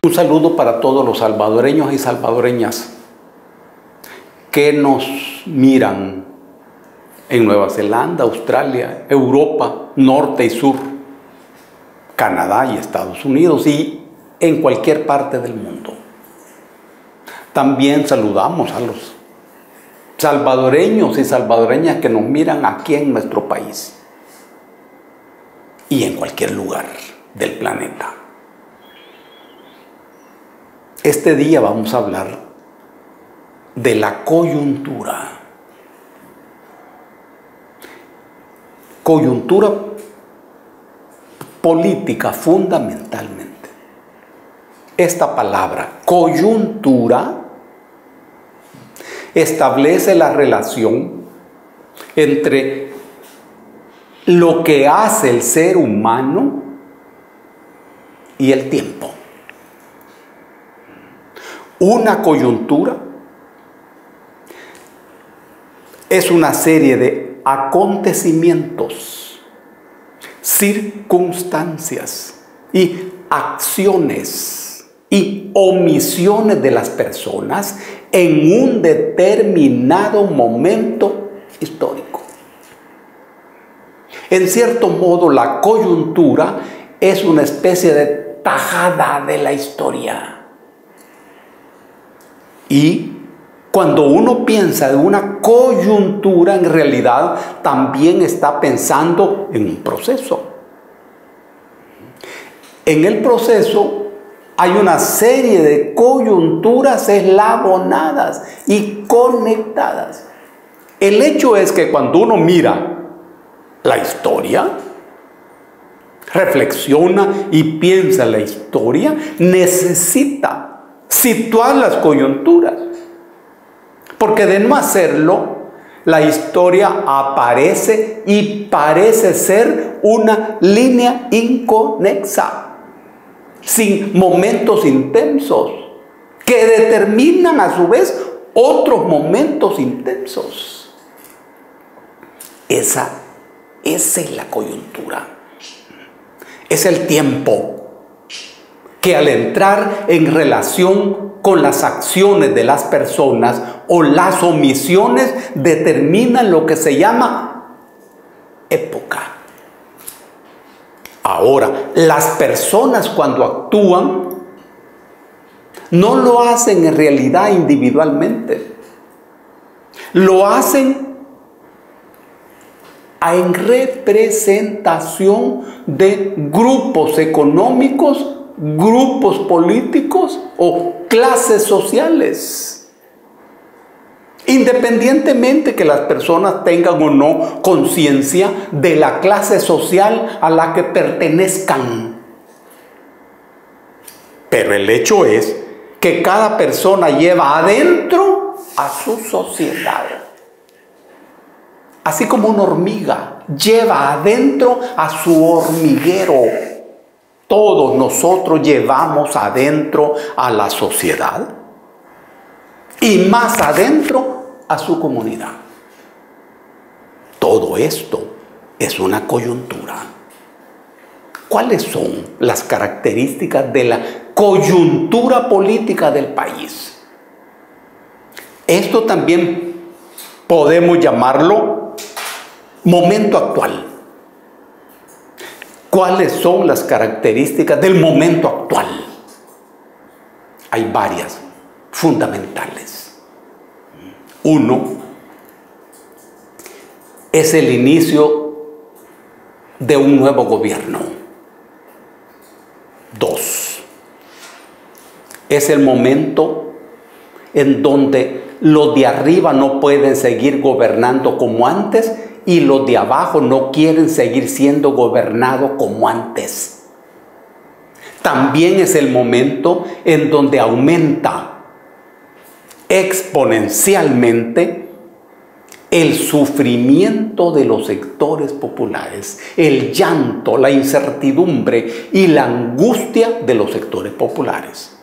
Un saludo para todos los salvadoreños y salvadoreñas que nos miran en Nueva Zelanda, Australia, Europa, norte y sur, Canadá y Estados Unidos y en cualquier parte del mundo. También saludamos a los salvadoreños y salvadoreñas que nos miran aquí en nuestro país y en cualquier lugar del planeta. Este día vamos a hablar de la coyuntura. Coyuntura política fundamentalmente. Esta palabra, coyuntura, establece la relación entre lo que hace el ser humano y el tiempo. Una coyuntura es una serie de acontecimientos, circunstancias y acciones y omisiones de las personas en un determinado momento histórico. En cierto modo, la coyuntura es una especie de tajada de la historia. Y cuando uno piensa de una coyuntura, en realidad también está pensando en un proceso. En el proceso hay una serie de coyunturas eslabonadas y conectadas. El hecho es que cuando uno mira la historia, reflexiona y piensa en la historia, necesita situar las coyunturas, porque de no hacerlo, la historia aparece y parece ser una línea inconexa, sin momentos intensos, que determinan a su vez otros momentos intensos. Esa es la coyuntura. Es el tiempo que al entrar en relación con las acciones de las personas o las omisiones determinan lo que se llama época. Ahora, las personas cuando actúan no lo hacen en realidad individualmente. Lo hacen en representación de grupos económicos, grupos políticos o clases sociales, independientemente que las personas tengan o no conciencia de la clase social a la que pertenezcan. Pero el hecho es que cada persona lleva adentro a su sociedad, así como una hormiga lleva adentro a su hormiguero. Todos nosotros llevamos adentro a la sociedad y más adentro a su comunidad. Todo esto es una coyuntura. ¿Cuáles son las características de la coyuntura política del país? Esto también podemos llamarlo momento actual. ¿Cuáles son las características del momento actual? Hay varias fundamentales. Uno, es el inicio de un nuevo gobierno. Dos, es el momento en donde los de arriba no pueden seguir gobernando como antes y los de abajo no quieren seguir siendo gobernados como antes. También es el momento en donde aumenta exponencialmente el sufrimiento de los sectores populares, el llanto, la incertidumbre y la angustia de los sectores populares.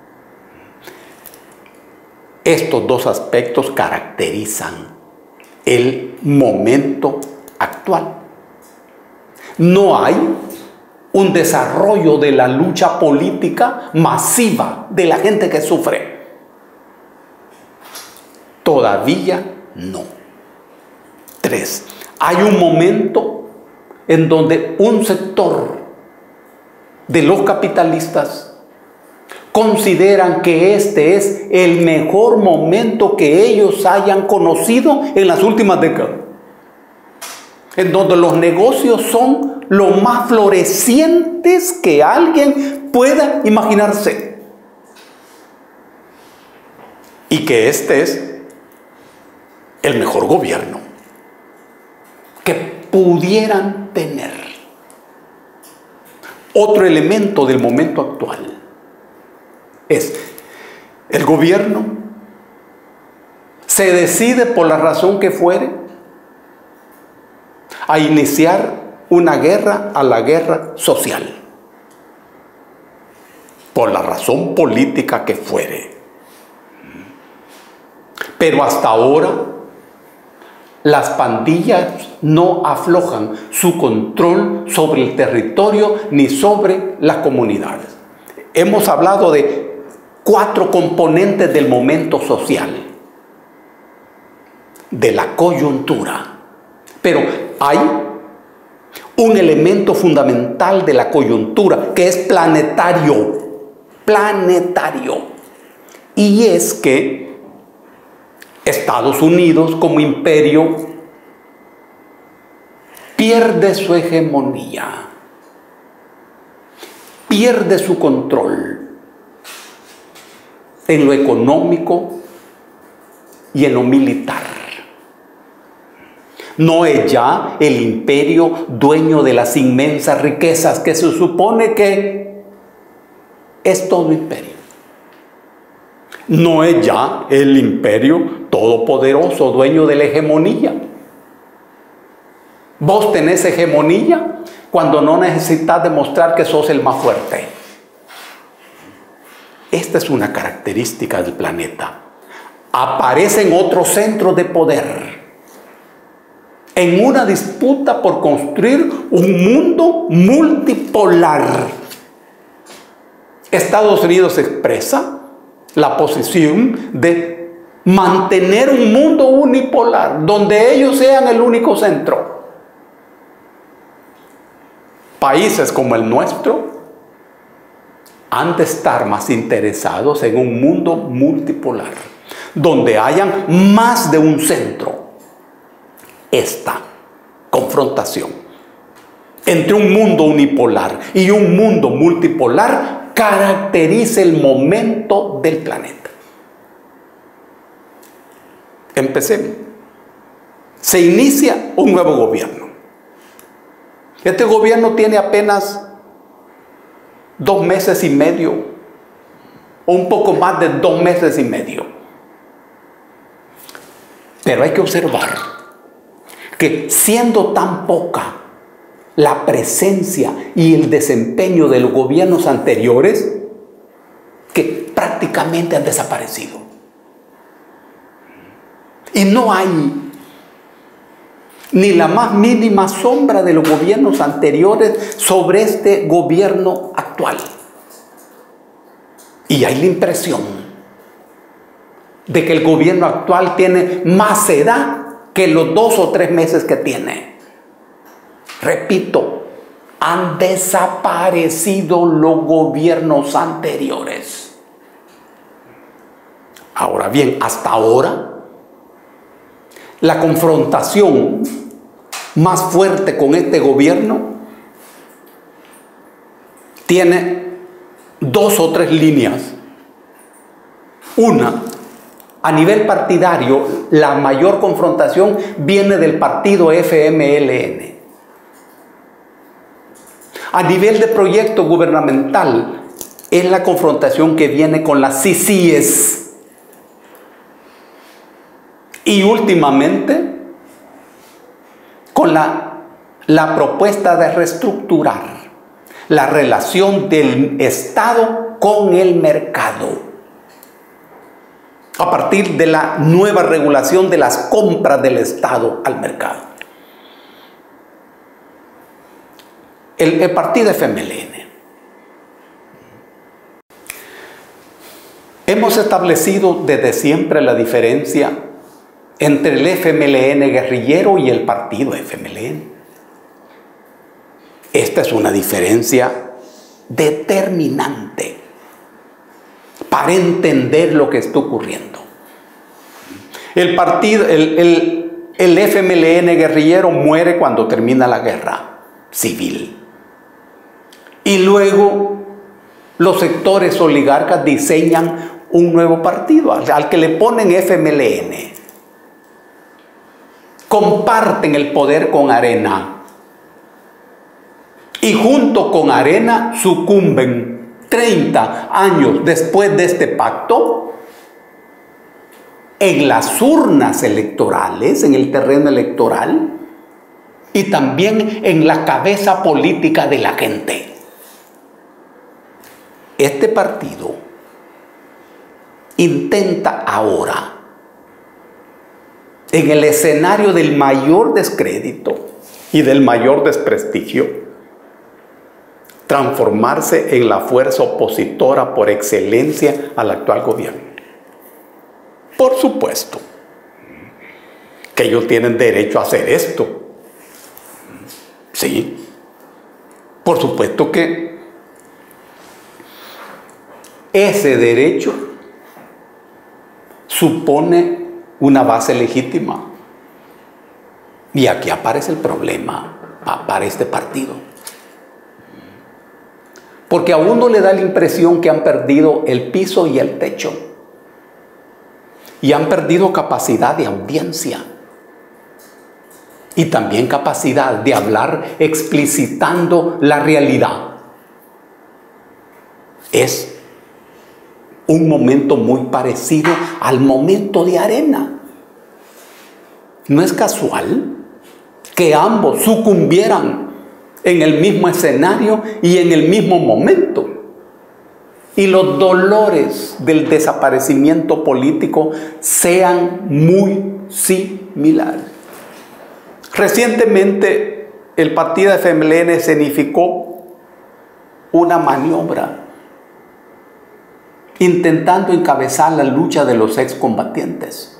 Estos dos aspectos caracterizan el momento actual. No hay un desarrollo de la lucha política masiva de la gente que sufre. Todavía no. 3. Hay un momento en donde un sector de los capitalistas consideran que este es el mejor momento que ellos hayan conocido en las últimas décadas, en donde los negocios son lo más florecientes que alguien pueda imaginarse, y que este es el mejor gobierno que pudieran tener. Otro elemento del momento actual es el gobierno se decide, por la razón que fuere, a iniciar una guerra, a la guerra social, por la razón política que fuere. Pero hasta ahora las pandillas no aflojan su control sobre el territorio ni sobre las comunidades. Hemos hablado de 4 componentes del momento social, de la coyuntura. Pero hay un elemento fundamental de la coyuntura que es planetario. Y es que Estados Unidos como imperio pierde su hegemonía, pierde su control en lo económico y en lo militar. No es ya el imperio dueño de las inmensas riquezas que se supone que es todo imperio. No es ya el imperio todopoderoso, dueño de la hegemonía. Vos tenés hegemonía cuando no necesitas demostrar que sos el más fuerte. Esta es una característica del planeta. Aparecen otros centros de poder en una disputa por construir un mundo multipolar. Estados Unidos expresa la posición de mantener un mundo unipolar, donde ellos sean el único centro. Países como el nuestro han de estar más interesados en un mundo multipolar, donde hayan más de un centro. Esta confrontación entre un mundo unipolar y un mundo multipolar caracteriza el momento del planeta. Empecemos. Se inicia un nuevo gobierno. Este gobierno tiene apenas 2 meses y medio, o un poco más de 2 meses y medio. Pero hay que observar que siendo tan poca la presencia y el desempeño de los gobiernos anteriores, que prácticamente han desaparecido. Y no hay ni la más mínima sombra de los gobiernos anteriores sobre este gobierno actual. Y hay la impresión de que el gobierno actual tiene más edad que los 2 o 3 meses que tiene. Repito, han desaparecido los gobiernos anteriores. Ahora bien, hasta ahora, la confrontación más fuerte con este gobierno tiene 2 o 3 líneas. Una, a nivel partidario, la mayor confrontación viene del partido FMLN. A nivel de proyecto gubernamental, es la confrontación que viene con las CICIES. Y últimamente, con la propuesta de reestructurar la relación del Estado con el mercado, a partir de la nueva regulación de las compras del Estado al mercado. el partido FMLN. Hemos establecido desde siempre la diferencia entre el FMLN guerrillero y el partido FMLN. Esta es una diferencia determinante para entender lo que está ocurriendo. El FMLN guerrillero muere cuando termina la guerra civil. Y luego los sectores oligarcas diseñan un nuevo partido al que le ponen FMLN. Comparten el poder con Arena. Y junto con Arena sucumben 30 años después de este pacto en las urnas electorales, en el terreno electoral y también en la cabeza política de la gente. Este partido intenta ahora, en el escenario del mayor descrédito y del mayor desprestigio, transformarse en la fuerza opositora por excelencia al actual gobierno. Por supuesto que ellos tienen derecho a hacer esto. Sí, por supuesto que ese derecho supone una base legítima. Y aquí aparece el problema para este partido. Porque a uno le da la impresión que han perdido el piso y el techo. Y han perdido capacidad de audiencia. Y también capacidad de hablar explicitando la realidad. Es un momento muy parecido al momento de Arena. No es casual que ambos sucumbieran en el mismo escenario y en el mismo momento. Y los dolores del desaparecimiento político sean muy similares. Recientemente el partido FMLN escenificó una maniobra intentando encabezar la lucha de los excombatientes.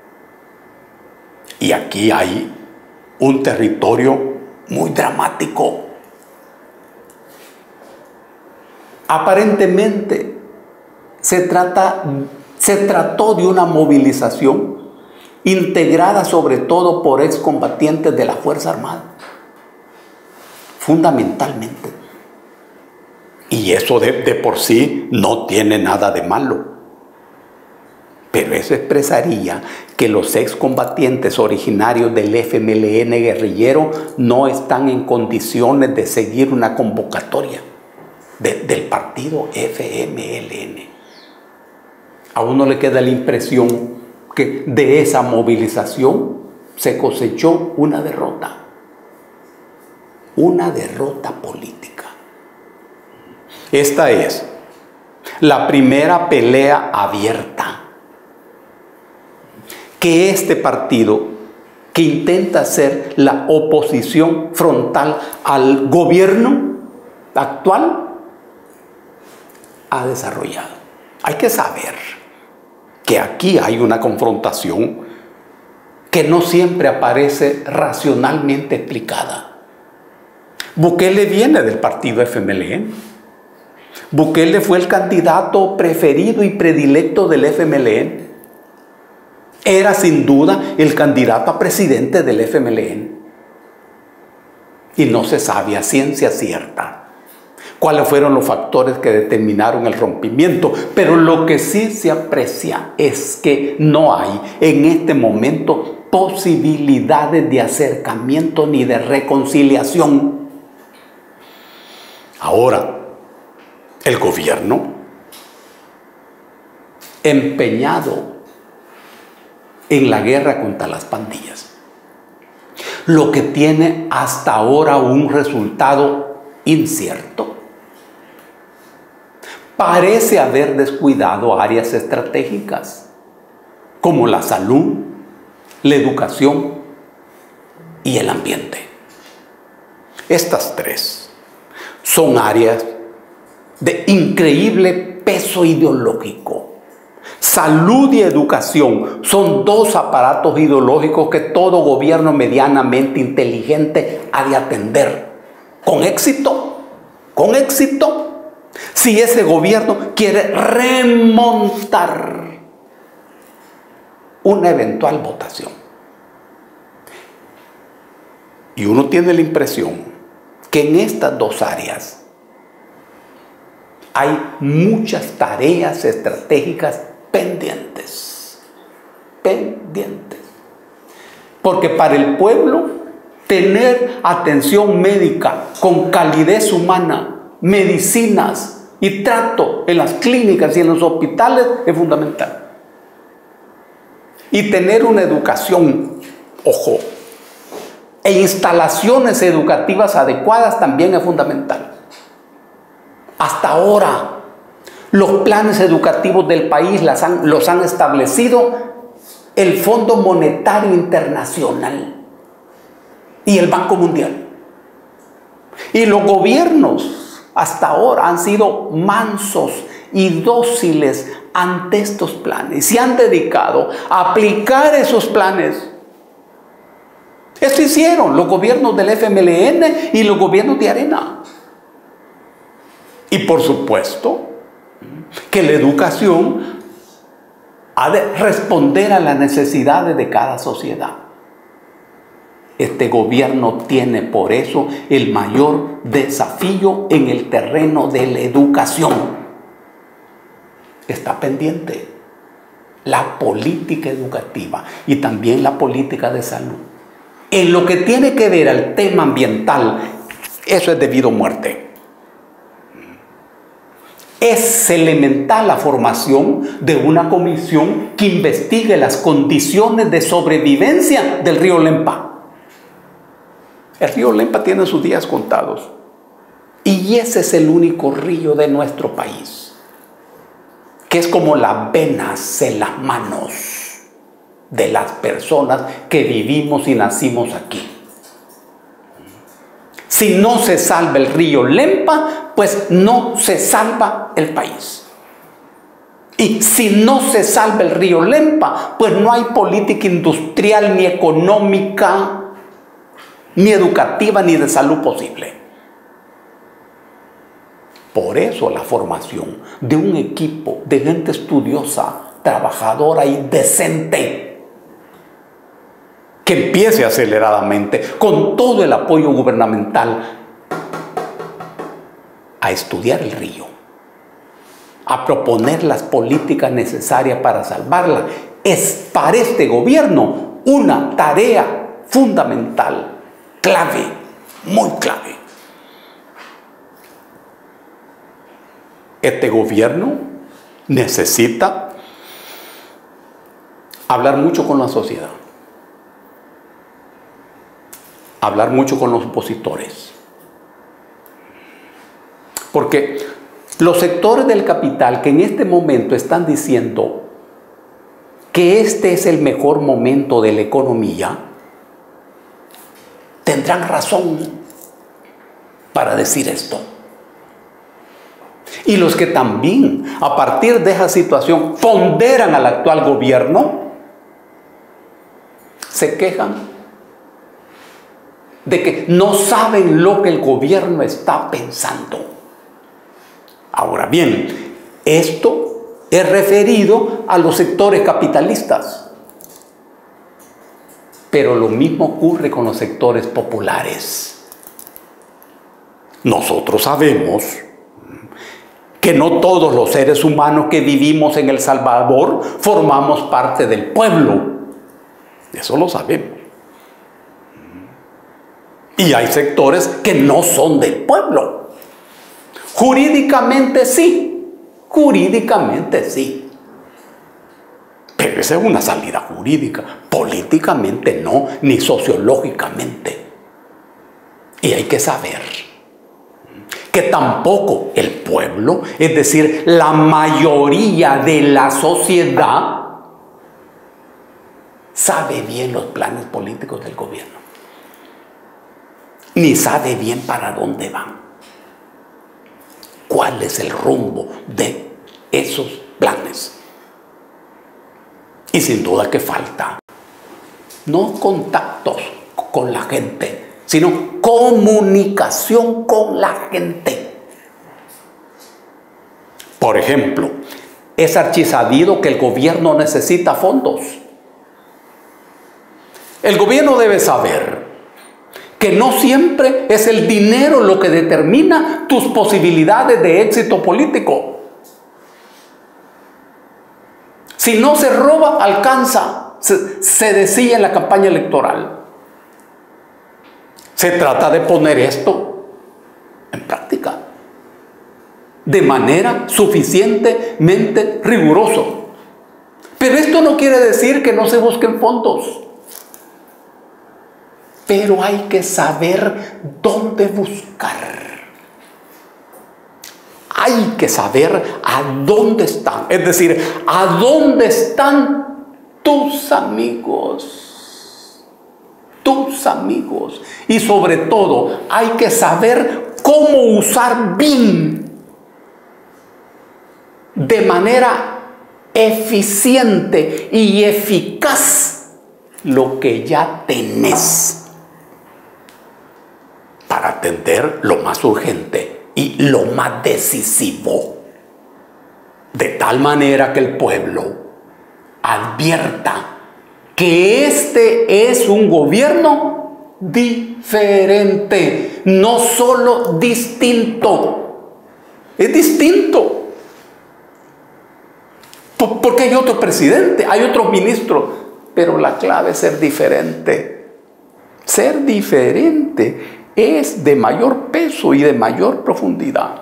Y aquí hay un territorio muy dramático. Aparentemente se trató de una movilización integrada sobre todo por excombatientes de la Fuerza Armada, fundamentalmente. Y eso de por sí no tiene nada de malo. Pero eso expresaría que los excombatientes originarios del FMLN guerrillero no están en condiciones de seguir una convocatoria del partido FMLN. A uno le queda la impresión que de esa movilización se cosechó una derrota política. Esta es la primera pelea abierta que este partido, que intenta ser la oposición frontal al gobierno actual, ha desarrollado. Hay que saber que aquí hay una confrontación que no siempre aparece racionalmente explicada. Bukele viene del partido FMLN. Bukele fue el candidato preferido y predilecto del FMLN. Era sin duda el candidato a presidente del FMLN. Y no se sabe a ciencia cierta cuáles fueron los factores que determinaron el rompimiento. Pero lo que sí se aprecia es que no hay en este momento posibilidades de acercamiento ni de reconciliación. Ahora, el gobierno, empeñado en la guerra contra las pandillas, lo que tiene hasta ahora un resultado incierto, parece haber descuidado áreas estratégicas como la salud, la educación y el ambiente. Estas tres son áreas de increíble peso ideológico. Salud y educación son dos aparatos ideológicos que todo gobierno medianamente inteligente ha de atender. Con éxito, si ese gobierno quiere remontar una eventual votación. Y uno tiene la impresión que en estas dos áreas hay muchas tareas estratégicas pendientes. Porque para el pueblo, tener atención médica con calidez humana, medicinas y trato en las clínicas y en los hospitales es fundamental. Y tener una educación, ojo, e instalaciones educativas adecuadas también es fundamental. Hasta ahora, los planes educativos del país los han establecido el Fondo Monetario Internacional y el Banco Mundial. Y los gobiernos hasta ahora han sido mansos y dóciles ante estos planes. Se han dedicado a aplicar esos planes. Esto hicieron los gobiernos del FMLN y los gobiernos de Arena. Y por supuesto que la educación ha de responder a las necesidades de cada sociedad. Este gobierno tiene por eso el mayor desafío en el terreno de la educación. Está pendiente la política educativa y también la política de salud. En lo que tiene que ver al tema ambiental, eso es debido a muerte. Es elemental la formación de una comisión que investigue las condiciones de sobrevivencia del río Lempa. El río Lempa tiene sus días contados. Y ese es el único río de nuestro país, que es como las venas en las manos de las personas que vivimos y nacimos aquí. Si no se salva el río Lempa, pues no se salva el país. Y si no se salva el río Lempa, pues no hay política industrial, ni económica, ni educativa, ni de salud posible. Por eso la formación de un equipo de gente estudiosa, trabajadora y decente, que empiece aceleradamente, con todo el apoyo gubernamental, a estudiar el río, a proponer las políticas necesarias para salvarla, es para este gobierno una tarea fundamental, clave, muy clave. Este gobierno necesita hablar mucho con la sociedad, hablar mucho con los opositores. Porque los sectores del capital que en este momento están diciendo que este es el mejor momento de la economía, tendrán razón para decir esto. Y los que también, a partir de esa situación, ponderan al actual gobierno, se quejan de que no saben lo que el gobierno está pensando. Ahora bien, esto es referido a los sectores capitalistas, pero lo mismo ocurre con los sectores populares. Nosotros sabemos que no todos los seres humanos que vivimos en El Salvador formamos parte del pueblo. Eso lo sabemos. Y hay sectores que no son del pueblo. Jurídicamente sí. Pero esa es una salida jurídica. Políticamente no, ni sociológicamente. Y hay que saber que tampoco el pueblo, es decir, la mayoría de la sociedad, sabe bien los planes políticos del gobierno, ni sabe bien para dónde van. cuál es el rumbo de esos planes. Y sin duda que falta, no contactos con la gente, sino comunicación con la gente. Por ejemplo, es archisabido que el gobierno necesita fondos. El gobierno debe saber que no siempre es el dinero lo que determina tus posibilidades de éxito político. Si no se roba, alcanza, se decía en la campaña electoral. Se trata de poner esto en práctica de manera suficientemente riguroso. Pero esto no quiere decir que no se busquen fondos. Pero hay que saber dónde buscar. Hay que saber a dónde están. Es decir, a dónde están tus amigos. Tus amigos. Y sobre todo, hay que saber cómo usar bien, de manera eficiente y eficaz, lo que ya tenés, para atender lo más urgente y lo más decisivo, de tal manera que el pueblo advierta que este es un gobierno diferente, no solo distinto, es distinto. Porque hay otro presidente, hay otros ministros, pero la clave es ser diferente. Ser diferente es de mayor peso y de mayor profundidad.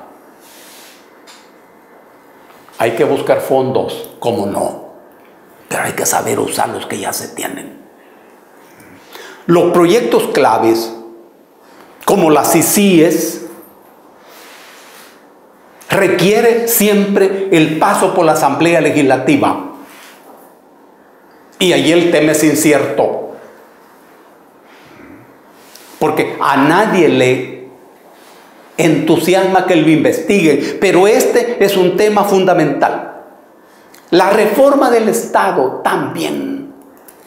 Hay que buscar fondos, cómo no, pero hay que saber usar los que ya se tienen. Los proyectos claves, como las ICIES, requiere siempre el paso por la Asamblea Legislativa. Y allí el tema es incierto, porque a nadie le entusiasma que lo investiguen, pero este es un tema fundamental. La reforma del Estado también.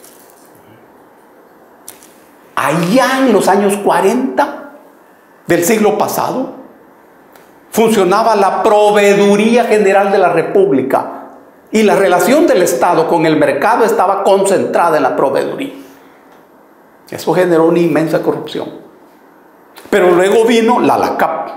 Allá en los años 40 del siglo pasado, funcionaba la Proveeduría General de la República y la relación del Estado con el mercado estaba concentrada en la proveeduría. Eso generó una inmensa corrupción. Pero luego vino la LACAP.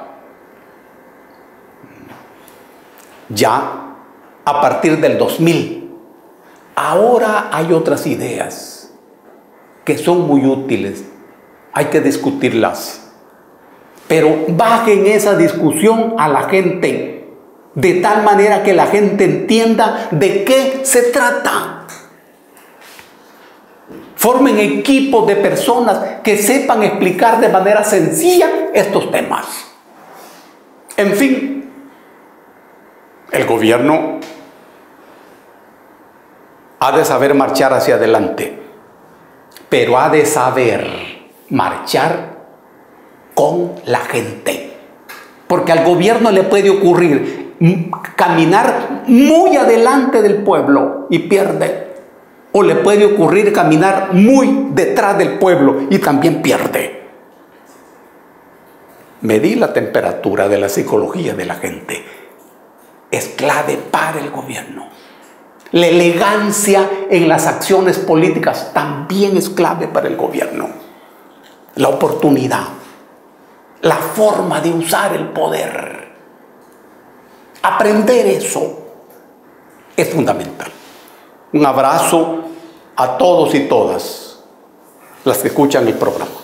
Ya a partir del 2000. Ahora hay otras ideas que son muy útiles. Hay que discutirlas. Pero bajen esa discusión a la gente, de tal manera que la gente entienda de qué se trata. Formen equipos de personas que sepan explicar de manera sencilla estos temas. En fin, el gobierno ha de saber marchar hacia adelante, pero ha de saber marchar con la gente, porque al gobierno le puede ocurrir caminar muy adelante del pueblo y pierde, o le puede ocurrir caminar muy detrás del pueblo y también pierde. Medir la temperatura de la psicología de la gente es clave para el gobierno. La elegancia en las acciones políticas también es clave para el gobierno. La oportunidad, la forma de usar el poder. Aprender eso es fundamental. Un abrazo a todos y todas las que escuchan el programa.